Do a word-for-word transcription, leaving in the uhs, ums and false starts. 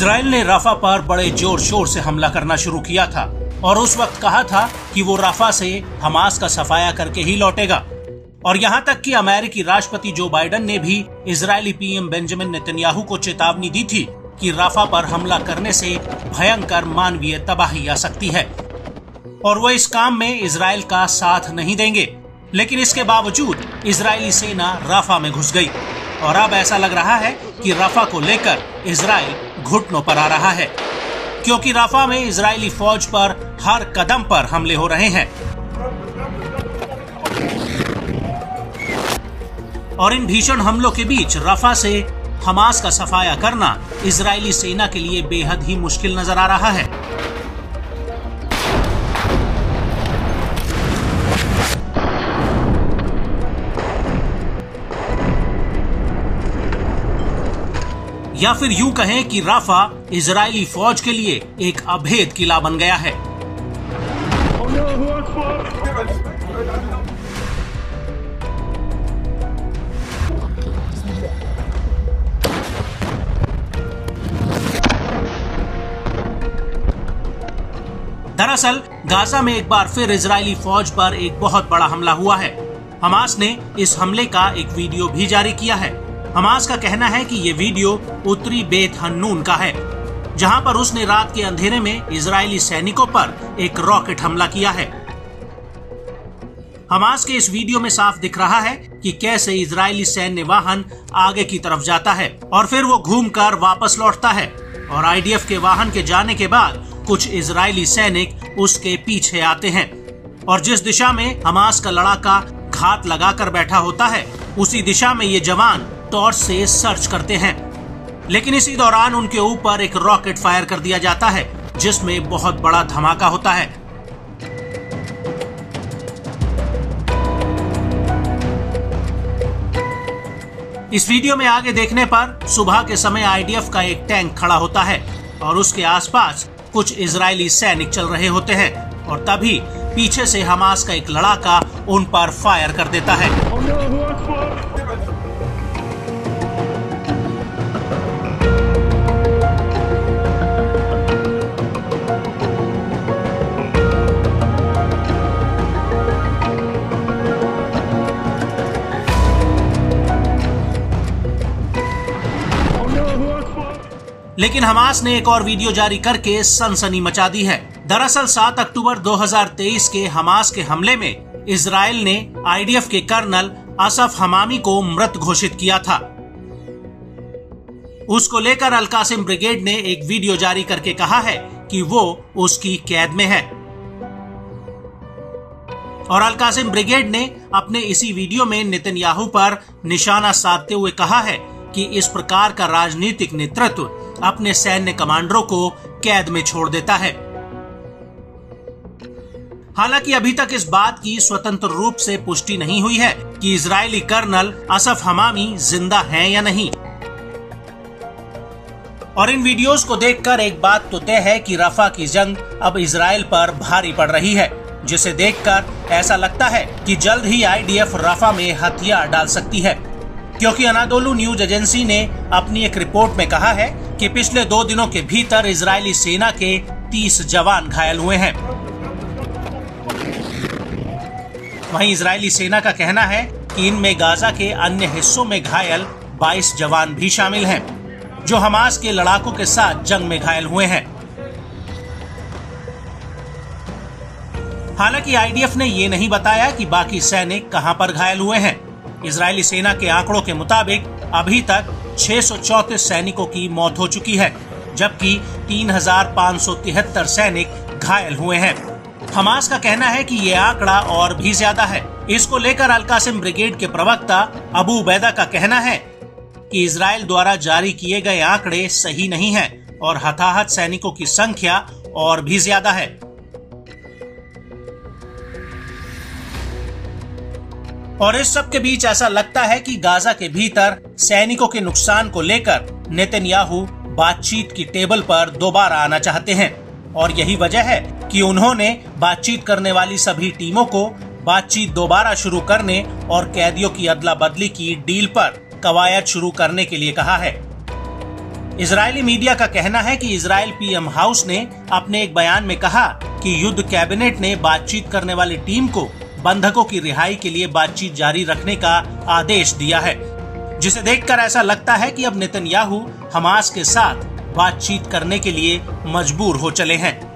Israel ने Rafa पर बड़े जोर शोर से हमला करना शुरू किया था और उस वक्त कहा था कि वो राफा से हमास का सफाया करके ही लौटेगा। और यहाँ तक कि अमेरिकी राष्ट्रपति जो बाइडेन ने भी इजरायली पीएम बेंजामिन नेतन्याहू को चेतावनी दी थी कि राफा पर हमला करने से भयंकर मानवीय तबाही आ सकती है और वो इस काम में इजराइल का साथ नहीं देंगे। लेकिन इसके बावजूद इजरायली सेना राफा में घुस गई और अब ऐसा लग रहा है कि राफा को लेकर इजराइल घुटनों पर आ रहा है, क्योंकि राफा में इजरायली फौज पर हर कदम पर हमले हो रहे हैं। और इन भीषण हमलों के बीच राफा से हमास का सफाया करना इजरायली सेना के लिए बेहद ही मुश्किल नजर आ रहा है। या फिर यूं कहें कि राफा इजरायली फौज के लिए एक अभेद किला बन गया है। दरअसल गाजा में एक बार फिर इजरायली फौज पर एक बहुत बड़ा हमला हुआ है। हमास ने इस हमले का एक वीडियो भी जारी किया है। हमास का कहना है कि ये वीडियो उत्तरी बेत हन्नून का है, जहां पर उसने रात के अंधेरे में इजरायली सैनिकों पर एक रॉकेट हमला किया है। हमास के इस वीडियो में साफ दिख रहा है कि कैसे इजरायली सैन्य वाहन आगे की तरफ जाता है और फिर वो घूमकर वापस लौटता है और आईडीएफ के वाहन के जाने के बाद कुछ इजरायली सैनिक उसके पीछे आते हैं और जिस दिशा में हमास का लड़ाका घात लगाकर बैठा होता है उसी दिशा में ये जवान टॉर्च से सर्च करते हैं। लेकिन इसी दौरान उनके ऊपर एक रॉकेट फायर कर दिया जाता है जिसमें बहुत बड़ा धमाका होता है। इस वीडियो में आगे देखने पर सुबह के समय आईडीएफ का एक टैंक खड़ा होता है और उसके आसपास कुछ इजरायली सैनिक चल रहे होते हैं और तभी पीछे से हमास का एक लड़ाका उन पर फायर कर देता है। लेकिन हमास ने एक और वीडियो जारी करके सनसनी मचा दी है। दरअसल सात अक्टूबर दो हज़ार तेईस के हमास के हमले में इजराइल ने आईडीएफ के कर्नल असफ हमामी को मृत घोषित किया था। उसको लेकर अल कासिम ब्रिगेड ने एक वीडियो जारी करके कहा है कि वो उसकी कैद में है और अल कासिम ब्रिगेड ने अपने इसी वीडियो में नेतन्याहू पर निशाना साधते हुए कहा है कि इस प्रकार का राजनीतिक नेतृत्व अपने सैन्य कमांडरों को कैद में छोड़ देता है। हालांकि अभी तक इस बात की स्वतंत्र रूप से पुष्टि नहीं हुई है कि इजरायली कर्नल असफ हमामी जिंदा हैं या नहीं। और इन वीडियोस को देखकर एक बात तो तय है कि राफा की जंग अब इजराइल पर भारी पड़ रही है, जिसे देखकर ऐसा लगता है कि जल्द ही आईडीएफ राफा में हथियार डाल सकती है, क्योंकि अनादोलू न्यूज एजेंसी ने अपनी एक रिपोर्ट में कहा है कि पिछले दो दिनों के भीतर इजरायली सेना के तीस जवान घायल हुए हैं। वहीं इजरायली सेना का कहना है कि इनमें गाजा के अन्य हिस्सों में घायल बाईस जवान भी शामिल हैं, जो हमास के लड़ाकों के साथ जंग में घायल हुए हैं। हालांकि आईडीएफ ने ये नहीं बताया कि बाकी सैनिक कहां पर घायल हुए हैं। इजरायली सेना के आंकड़ों के मुताबिक अभी तक छह सौ चौंतीस सैनिकों की मौत हो चुकी है, जबकि तीन हजार पाँच सौ तिहत्तर सैनिक घायल हुए हैं। हमास का कहना है कि ये आंकड़ा और भी ज्यादा है। इसको लेकर अल कासिम ब्रिगेड के प्रवक्ता अबू उबैदा का कहना है कि इजराइल द्वारा जारी किए गए आंकड़े सही नहीं हैं और हताहत सैनिकों की संख्या और भी ज्यादा है। और इस सब के बीच ऐसा लगता है कि गाजा के भीतर सैनिकों के नुकसान को लेकर नेतन्याहू बातचीत की टेबल पर दोबारा आना चाहते हैं और यही वजह है कि उन्होंने बातचीत करने वाली सभी टीमों को बातचीत दोबारा शुरू करने और कैदियों की अदला बदली की डील पर कवायद शुरू करने के लिए कहा है। इजरायली मीडिया का कहना है कि इजरायल पीएम हाउस ने अपने एक बयान में कहा कि युद्ध कैबिनेट ने बातचीत करने वाली टीम को बंधकों की रिहाई के लिए बातचीत जारी रखने का आदेश दिया है, जिसे देखकर ऐसा लगता है कि अब नेतन्याहू हमास के साथ बातचीत करने के लिए मजबूर हो चले हैं।